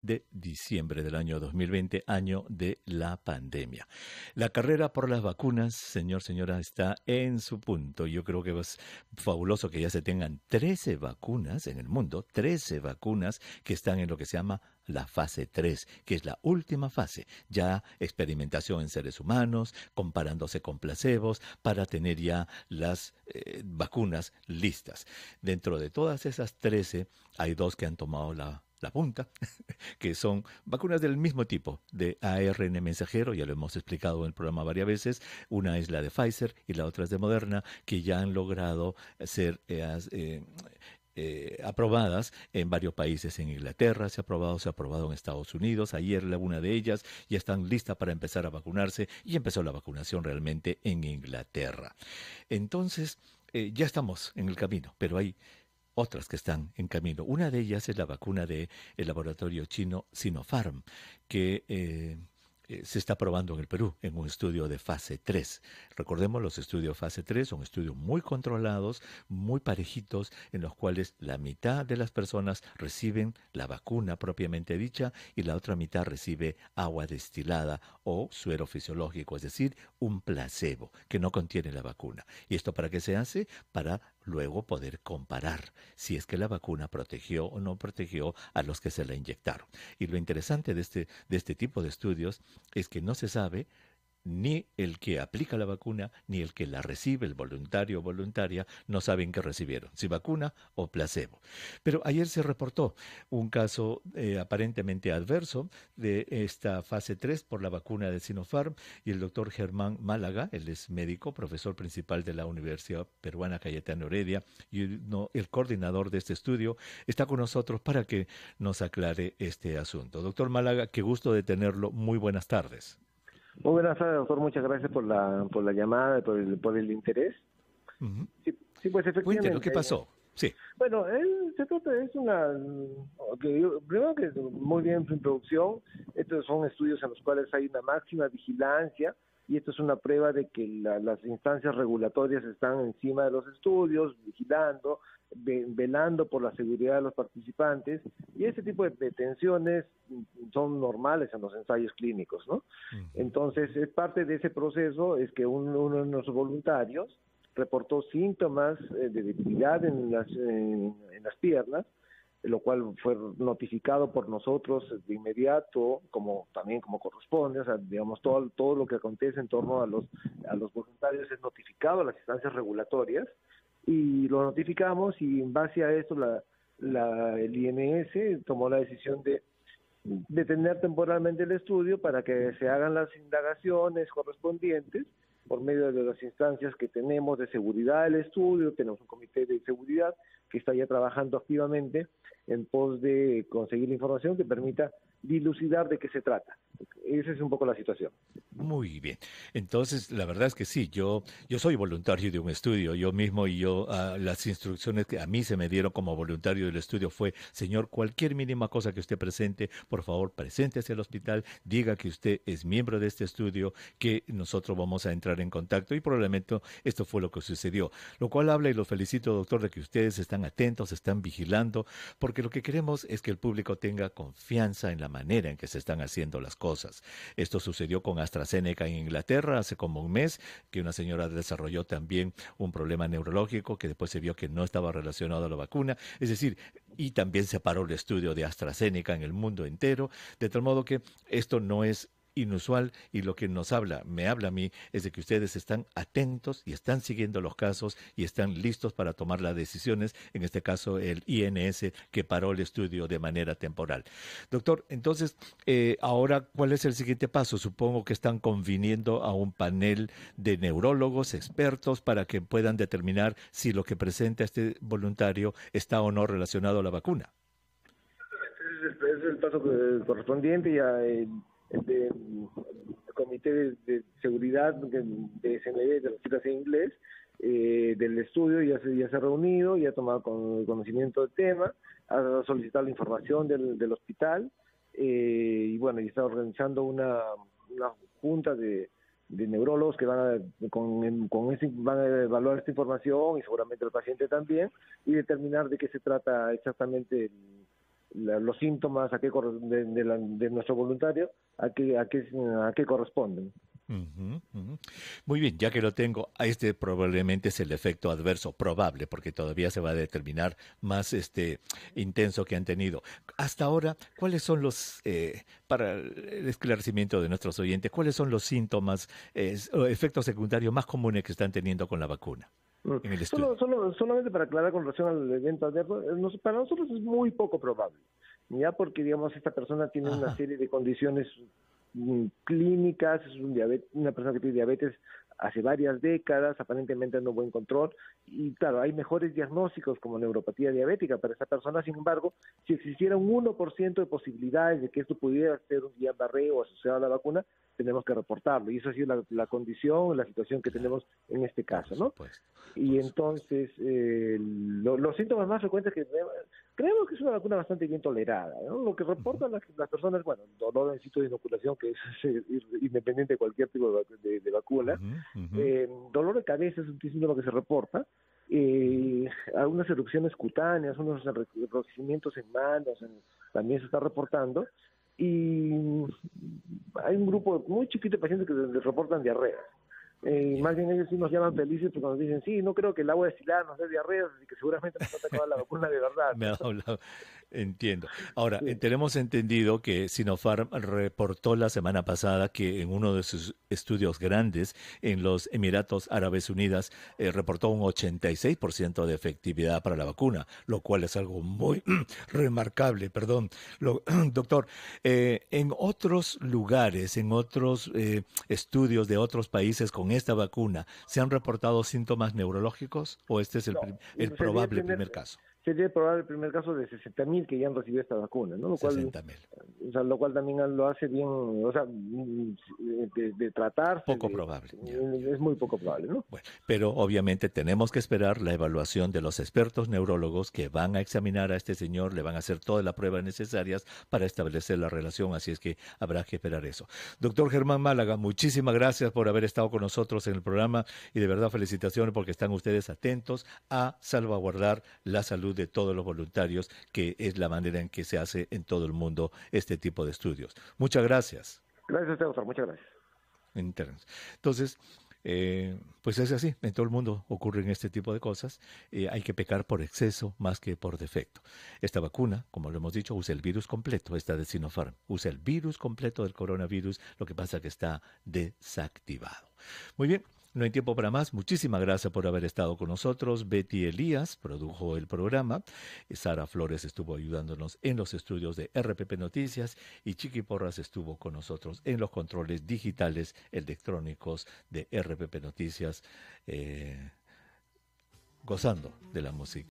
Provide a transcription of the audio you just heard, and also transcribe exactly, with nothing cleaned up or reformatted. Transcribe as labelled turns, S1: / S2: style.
S1: de diciembre del año dos mil veinte, año de la pandemia. La carrera por las vacunas, señor, señora, está en su punto. Yo creo que es fabuloso que ya se tengan trece vacunas en el mundo, trece vacunas que están en lo que se llama la fase tres, que es la última fase, ya experimentación en seres humanos, comparándose con placebos, para tener ya las eh, vacunas listas. Dentro de todas esas trece, hay dos que han tomado la, la punta, que son vacunas del mismo tipo, de A R N mensajero, ya lo hemos explicado en el programa varias veces. Una es la de Pfizer y la otra es de Moderna, que ya han logrado ser eh, eh, Eh, aprobadas en varios países. En Inglaterra se ha aprobado, se ha aprobado en Estados Unidos. Ayer una de ellas ya están listas para empezar a vacunarse y empezó la vacunación realmente en Inglaterra. Entonces, eh, ya estamos en el camino, pero hay otras que están en camino. Una de ellas es la vacuna del laboratorio chino Sinopharm, que eh, eh, se está probando en el Perú en un estudio de fase tres. Recordemos, los estudios fase tres son estudios muy controlados, muy parejitos, en los cuales la mitad de las personas reciben la vacuna propiamente dicha y la otra mitad recibe agua destilada o suero fisiológico, es decir, un placebo que no contiene la vacuna. ¿Y esto para qué se hace? Para luego poder comparar si es que la vacuna protegió o no protegió a los que se la inyectaron. Y lo interesante de este, de este tipo de estudios es que no se sabe ni el que aplica la vacuna, ni el que la recibe, el voluntario o voluntaria, no saben qué recibieron, si vacuna o placebo. Pero ayer se reportó un caso eh, aparentemente adverso de esta fase tres por la vacuna de Sinopharm, y el doctor Germán Málaga, él es médico, profesor principal de la Universidad Peruana Cayetano Heredia y no, el coordinador de este estudio, está con nosotros para que nos aclare este asunto. Doctor Málaga, qué gusto de tenerlo. Muy buenas tardes.
S2: Muy buenas tardes, doctor. Muchas gracias por la por la llamada, por el, por el interés.
S1: Uh-huh.
S2: Sí, sí, pues efectivamente.
S1: Cuéntenos, ¿qué pasó? Sí.
S2: Bueno, él, se trata, es una... Que yo, primero que muy bien su introducción, estos son estudios en los cuales hay una máxima vigilancia, y esto es una prueba de que la, las instancias regulatorias están encima de los estudios, vigilando, ve, velando por la seguridad de los participantes, y ese tipo de detenciones son normales en los ensayos clínicos, ¿no? Uh-huh. Entonces, es parte de ese proceso, es que un, uno de nuestros voluntarios reportó síntomas eh, de debilidad en las, en, en las piernas, lo cual fue notificado por nosotros de inmediato, como también como corresponde. O sea, digamos, todo todo lo que acontece en torno a los a los voluntarios es notificado a las instancias regulatorias, y lo notificamos, y en base a eso la, la el I N S tomó la decisión de detener temporalmente el estudio para que se hagan las indagaciones correspondientes por medio de las instancias que tenemos de seguridad del estudio. Tenemos un comité de seguridad que está ya trabajando activamente en pos de conseguir la información que permita dilucidar de qué se trata. Esa es un poco la situación.
S1: Muy bien. Entonces, la verdad es que sí, yo yo soy voluntario de un estudio, yo mismo, y yo uh, las instrucciones que a mí se me dieron como voluntario del estudio fue: señor, cualquier mínima cosa que usted presente, por favor, preséntese al hospital, diga que usted es miembro de este estudio, que nosotros vamos a entrar en contacto, y probablemente esto fue lo que sucedió. Lo cual habla, y lo felicito, doctor, de que ustedes están atentos, están vigilando, porque lo que queremos es que el público tenga confianza en la manera en que se están haciendo las cosas. Esto sucedió con AstraZeneca en Inglaterra hace como un mes, que una señora desarrolló también un problema neurológico que después se vio que no estaba relacionado a la vacuna. Es decir, y también se paró el estudio de AstraZeneca en el mundo entero, de tal modo que esto no es inusual, y lo que nos habla, me habla a mí, es de que ustedes están atentos y están siguiendo los casos y están listos para tomar las decisiones, en este caso el I N S, que paró el estudio de manera temporal. Doctor, entonces, eh, ahora, ¿cuál es el siguiente paso? Supongo que están conviniendo a un panel de neurólogos expertos para que puedan determinar si lo que presenta este voluntario está o no relacionado a la vacuna.
S2: Ese es el paso correspondiente. Ya el de el comité de, de seguridad de, de S N B, de las siglas en inglés, eh, del estudio ya se, ya se ha reunido, ya ha tomado con, conocimiento del tema, ha solicitado la información del, del hospital, eh, y bueno, y está organizando una, una junta de, de neurólogos que van a, con, con ese, van a evaluar esta información, y seguramente el paciente también, y determinar de qué se trata exactamente el la, los síntomas a qué corre- de, de, la- de nuestro voluntario a qué, a qué, a qué corresponden.
S1: Ujú, ujú. Muy bien, ya que lo tengo, este probablemente es el efecto adverso probable, porque todavía se va a determinar más este intenso que han tenido. Hasta ahora, ¿cuáles son los, eh, para el esclarecimiento de nuestros oyentes, cuáles son los síntomas eh, o efectos secundarios más comunes que están teniendo con la vacuna
S2: Mm.
S1: en el
S2: Solo,
S1: estudio?
S2: solo, solamente para aclarar con relación al evento adverso, eh, nos- para nosotros es muy poco probable, ya porque, digamos, esta persona tiene una
S1: Ajá.
S2: serie de condiciones mm, clínicas, es un diabetes, una persona que tiene diabetes hace varias décadas, aparentemente anda en buen control, y claro, hay mejores diagnósticos como neuropatía diabética para esta persona. Sin embargo, si existiera un uno por ciento de posibilidades de que esto pudiera ser un Guillain-Barré o asociado a la vacuna, tenemos que reportarlo, y esa ha sido la, la condición, la situación que
S1: Claro,
S2: tenemos en este
S1: por
S2: caso, ¿no?
S1: supuesto,
S2: Y
S1: por supuesto.
S2: entonces, eh, lo- los síntomas más frecuentes que tenemos, creemos que es una vacuna bastante bien tolerada, ¿no? Lo que
S1: Ujú,
S2: reportan las, las personas, bueno, dolor en sitio de inoculación, que es, eh, independiente de cualquier tipo de, vac- de- de vacuna,
S1: ujú, ujú.
S2: eh, dolor de cabeza es un síntoma que se reporta,
S1: Ujú.
S2: eh, algunas erupciones cutáneas, unos enre- enrojecimientos en manos, en- también se está reportando, y hay un grupo muy chiquito de pacientes que les reportan diarrea. Eh, más
S1: Ya.
S2: bien ellos sí nos llaman felices porque nos dicen, sí, no creo que el agua destilada nos dé diarrea, así que seguramente nos ha atacado la vacuna de verdad,
S1: Me
S2: ¿no?
S1: ha hablado, entiendo. Ahora, eh,
S2: Sí.
S1: tenemos entendido que Sinopharm reportó la semana pasada que en uno de sus estudios grandes en los Emiratos Árabes Unidos eh, reportó un ochenta y seis por ciento de efectividad para la vacuna, lo cual es algo muy remarcable, perdón. Lo- doctor, eh, en otros lugares, en otros eh, estudios de otros países con esta vacuna, ¿se han reportado síntomas neurológicos o este es el,
S2: No,
S1: prim- el
S2: sería el
S1: probable
S2: primer,
S1: primer caso?
S2: sería probar el primer caso de sesenta mil que ya han recibido esta vacuna, ¿no? Lo cual,
S1: Sesenta mil.
S2: o sea, lo cual también lo hace bien, o sea, de, de tratarse,
S1: Poco
S2: de,
S1: probable. Ya, ya.
S2: es muy poco probable, ¿no?
S1: Bueno, pero obviamente tenemos que esperar la evaluación de los expertos neurólogos que van a examinar a este señor, le van a hacer todas las pruebas necesarias para establecer la relación, así es que habrá que esperar eso. Doctor Germán Málaga, muchísimas gracias por haber estado con nosotros en el programa y de verdad felicitaciones porque están ustedes atentos a salvaguardar la salud de todos los voluntarios, que es la manera en que se hace en todo el mundo este tipo de estudios. Muchas gracias.
S2: Gracias a usted, doctor, muchas gracias.
S1: Internos. Entonces, eh, pues es así, en todo el mundo ocurren este tipo de cosas. Eh, hay que pecar por exceso más que por defecto. Esta vacuna, como lo hemos dicho, usa el virus completo, esta de Sinopharm. Usa el virus completo del coronavirus, lo que pasa es que está desactivado. Muy bien. No hay tiempo para más. Muchísimas gracias por haber estado con nosotros. Betty Elías produjo el programa. Sara Flores estuvo ayudándonos en los estudios de R P P Noticias y Chiqui Porras estuvo con nosotros en los controles digitales electrónicos de R P P Noticias, eh, gozando de la música.